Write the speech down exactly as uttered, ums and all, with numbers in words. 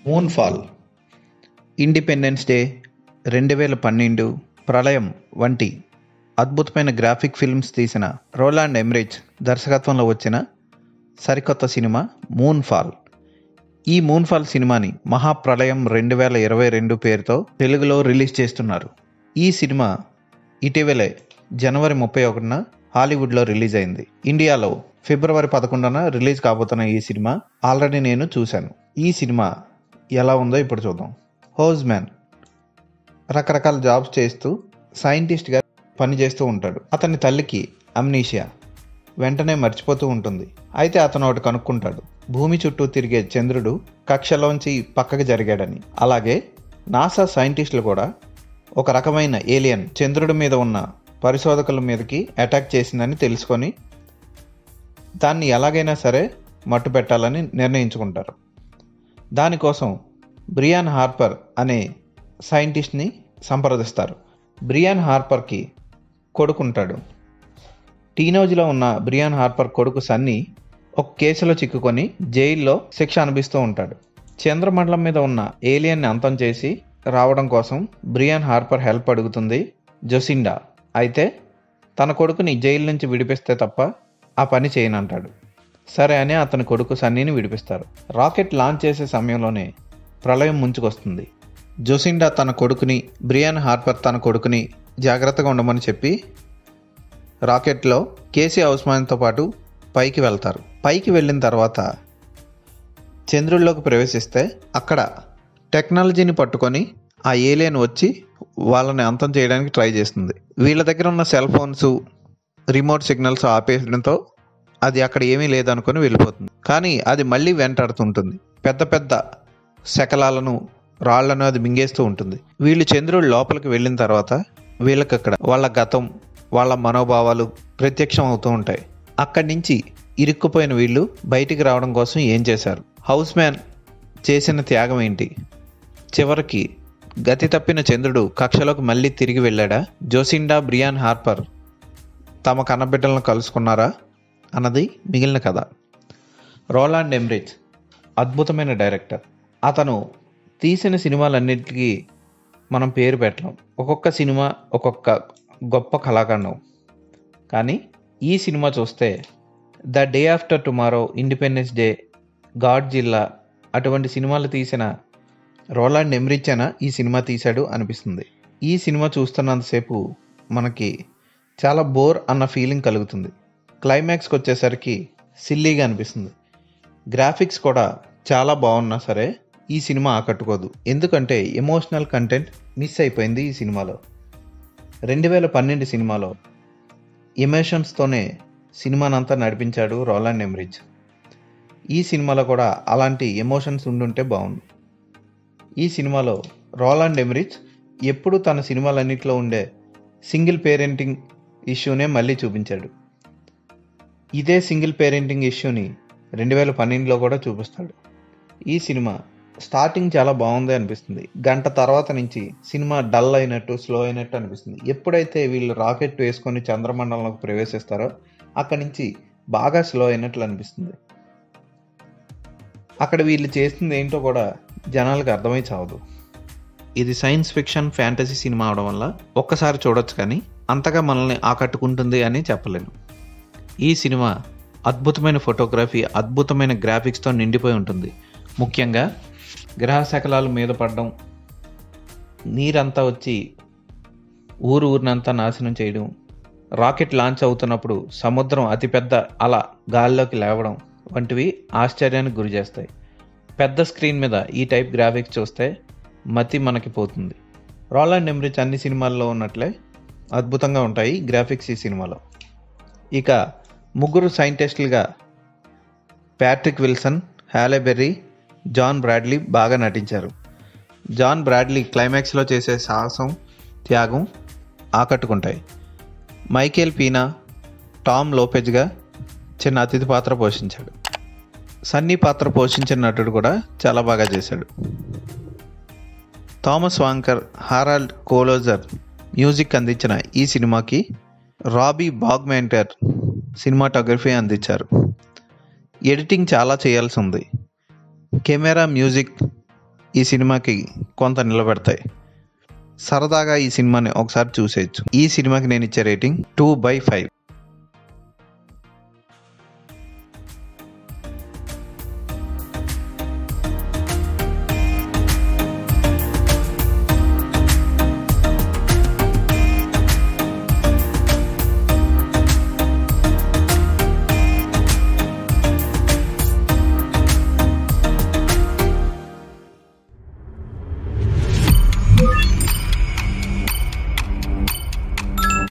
మూన్ఫాల్, independence day, రెండు వేల పన్నెండు, ప్రళయం వంటి అద్భుతమైన గ్రాఫిక్ ఫిల్మ్స్ తీసిన రోలాండ్ ఎమ్రిచ్ దర్శకత్వంలో వచ్చిన సరికొత్త సినిమా మూన్ఫాల్. ఈ మూన్ఫాల్ సినిమాని మహా ప్రళయం రెండు వేల ఇరవై రెండు పేరుతో తెలుగులో రిలీజ్ చేస్తున్నారు. ఈ సినిమా ఇటీవలే జనవరి ముప్పై ఒకటిన హాలీవుడ్లో రిలీజ్ అయింది. ఇండియాలో ఫిబ్రవరి పదకొండున రిలీజ్ కాబోతున్న ఈ సినిమా ఆల్రెడీ నేను చూశాను. ఈ సినిమా ఎలా ఉందో ఇప్పుడు చూద్దాం. హౌస్ మ్యాన్ రకరకాల జాబ్స్ చేస్తూ సైంటిస్ట్గా పనిచేస్తూ ఉంటాడు. అతని తల్లికి అమ్నీషియా, వెంటనే మర్చిపోతూ ఉంటుంది. అయితే అతను ఒకటి కనుక్కుంటాడు, భూమి చుట్టూ తిరిగే చంద్రుడు కక్షలోంచి పక్కకి జరిగాడని. అలాగే నాసా సైంటిస్టులు కూడా ఒక రకమైన ఏలియన్ చంద్రుడి మీద ఉన్న పరిశోధకుల మీదకి అటాక్ చేసిందని తెలుసుకొని దాన్ని ఎలాగైనా సరే మట్టు పెట్టాలని నిర్ణయించుకుంటారు. దానికోసం బ్రియాన్ హార్పర్ అనే సైంటిస్ట్ని సంప్రదిస్తారు. బ్రియాన్ హార్పర్కి కొడుకుంటాడు. టీనేజ్లో ఉన్న బ్రియాన్ హార్పర్ కొడుకు సన్నీ ఒక కేసులో చిక్కుకొని జైల్లో శిక్ష అనుభవిస్తూ ఉంటాడు. చంద్రమండలం మీద ఉన్న ఏలియన్ని అంతం చేసి రావడం కోసం బ్రియాన్ హార్పర్ హెల్ప్ అడుగుతుంది జొసిండా. అయితే తన కొడుకుని జైలు నుంచి విడిపిస్తే తప్ప ఆ పని చేయనంటాడు. సరే అని అతని కొడుకు సన్నీని విడిపిస్తారు. రాకెట్ లాంచ్ చేసే సమయంలోనే ప్రళయం ముంచుకొస్తుంది. జొసిండా తన కొడుకుని, బ్రియాన్ హార్పర్ తన కొడుకుని జాగ్రత్తగా ఉండమని చెప్పి రాకెట్లో కేసీ హౌస్మాన్తో పాటు పైకి వెళ్తారు. పైకి వెళ్ళిన తర్వాత చంద్రుల్లోకి ప్రవేశిస్తే అక్కడ టెక్నాలజీని పట్టుకొని ఆ ఏలియన్ వచ్చి వాళ్ళని అంతం చేయడానికి ట్రై చేస్తుంది. వీళ్ళ దగ్గర ఉన్న సెల్ ఫోన్స్, రిమోట్ సిగ్నల్స్ ఆపేయడంతో అది అక్కడ ఏమీ లేదనుకొని వెళ్ళిపోతుంది. కానీ అది మళ్ళీ వెంటాడుతుంటుంది. పెద్ద పెద్ద శకలాలను, రాళ్లను అది మింగేస్తూ ఉంటుంది. వీళ్ళు చంద్రుడి లోపలికి వెళ్ళిన తర్వాత వీళ్ళకి అక్కడ వాళ్ళ గతం, వాళ్ళ మనోభావాలు ప్రత్యక్షం అవుతూ ఉంటాయి. అక్కడి నుంచి ఇరుక్కుపోయిన వీళ్ళు బయటికి రావడం కోసం ఏం చేశారు, హౌస్ మ్యాన్ చేసిన త్యాగం ఏంటి, చివరికి గతి తప్పిన చంద్రుడు కక్షలోకి మళ్ళీ తిరిగి వెళ్ళాడా, జొసిండా, బ్రియాన్ హార్పర్ తమ కన్నబిడ్డలను కలుసుకున్నారా అన్నది మిగిలిన కథ. రోలాండ్ ఎమ్రిచ్ అద్భుతమైన డైరెక్టర్. అతను తీసిన సినిమాలన్నిటికీ మనం పేరు పెట్టలేం. ఒక్కొక్క సినిమా ఒక్కొక్క గొప్ప కళాఖండం. కానీ ఈ సినిమా చూస్తే The Day After Tomorrow, Independence Day, Godzilla అటువంటి సినిమాలు తీసిన రోలాండ్ ఎమ్రిచ్ అయినా ఈ సినిమా తీశాడు అనిపిస్తుంది. ఈ సినిమా చూస్తున్నంతసేపు మనకి చాలా బోర్ అన్న ఫీలింగ్ కలుగుతుంది. క్లైమాక్స్కి వచ్చేసరికి సిల్లీగా అనిపిస్తుంది. గ్రాఫిక్స్ కూడా చాలా బాగున్నా సరే ఈ సినిమా ఆకట్టుకోదు. ఎందుకంటే ఎమోషనల్ కంటెంట్ మిస్ అయిపోయింది ఈ సినిమాలో. రెండు వేల పన్నెండు సినిమాలో ఎమోషన్స్తోనే సినిమానంతా నడిపించాడు రోలాండ్ ఎమ్రిచ్. ఈ సినిమాలో కూడా అలాంటి ఎమోషన్స్ ఉండుంటే బాగుంది. ఈ సినిమాలో రోలాండ్ ఎమ్రిచ్ ఎప్పుడు తన సినిమాలన్నింటిలో ఉండే సింగిల్ పేరెంటింగ్ ఇష్యూనే మళ్ళీ చూపించాడు. ఇదే సింగిల్ పేరెంటింగ్ ఇష్యూని రెండు వేల పన్నెండులో కూడా చూపిస్తాడు. ఈ సినిమా స్టార్టింగ్ చాలా బాగుంది అనిపిస్తుంది. గంట తర్వాత నుంచి సినిమా డల్ అయినట్టు, స్లో అయినట్టు అనిపిస్తుంది. ఎప్పుడైతే వీళ్ళు రాకెట్ వేసుకొని చంద్రమండలంలోకి ప్రవేశిస్తారో అక్కడి నుంచి బాగా స్లో అయినట్లు అనిపిస్తుంది. అక్కడ వీళ్ళు చేస్తుంది ఏంటో కూడా జనాలకు అర్థమై చావదు. ఇది సైన్స్ ఫిక్షన్, ఫ్యాంటసీ సినిమా అవడం వల్ల ఒక్కసారి చూడొచ్చు, కానీ అంతగా మనల్ని ఆకట్టుకుంటుంది అని చెప్పలేను. ఈ సినిమా అద్భుతమైన ఫోటోగ్రఫీ, అద్భుతమైన గ్రాఫిక్స్తో నిండిపోయి ఉంటుంది. ముఖ్యంగా గ్రహ శకలాలు మీద పడడం, నీరంతా వచ్చి ఊరు ఊరినంతా నాశనం చేయడం, రాకెట్ లాంచ్ అవుతున్నప్పుడు సముద్రం అతిపెద్ద అల గాల్లోకి లేవడం వంటివి ఆశ్చర్యానికి గురి చేస్తాయి. పెద్ద స్క్రీన్ మీద ఈ టైప్ గ్రాఫిక్స్ చూస్తే మతి మనకి పోతుంది. రోలాండ్ ఎమ్రిచ్ అన్ని సినిమాల్లో ఉన్నట్లే అద్భుతంగా ఉంటాయి గ్రాఫిక్స్ ఈ సినిమాలో. ఇక ముగ్గురు సైంటిస్టులుగా Patrick Wilson, Halle Berry, John Bradley బాగా నటించారు. జాన్ బ్రాడ్లీ క్లైమాక్స్లో చేసే సాహసం, త్యాగం ఆకట్టుకుంటాయి. మైకేల్ పీనా టామ్ లోపెజ్గా చిన్న అతిథి పాత్ర పోషించాడు. సన్నీ పాత్ర పోషించిన నటుడు కూడా చాలా బాగా చేశాడు. థామస్ వాంకర్, హారాల్డ్ కోలోజర్ మ్యూజిక్ అందించిన ఈ సినిమాకి రాబీ బాగ్మెంటర్ సినిమాటోగ్రఫీ అందించారు. ఎడిటింగ్ చాలా చేయాల్సి ఉంది. కెమెరా, మ్యూజిక్ ఈ సినిమాకి కొంత నిలబెడతాయి. సరదాగా ఈ సినిమాని ఒకసారి చూసేయచ్చు. ఈ సినిమాకి నేను ఇచ్చే రేటింగ్ టూ బై ఫైవ్.